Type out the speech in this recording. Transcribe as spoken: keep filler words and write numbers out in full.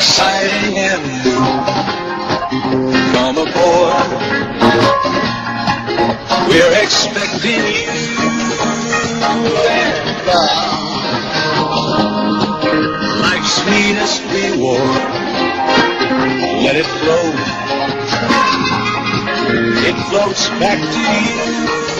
exciting and new. Come aboard, we're expecting you. And bound, life's sweetest reward, let it flow, it floats back to you.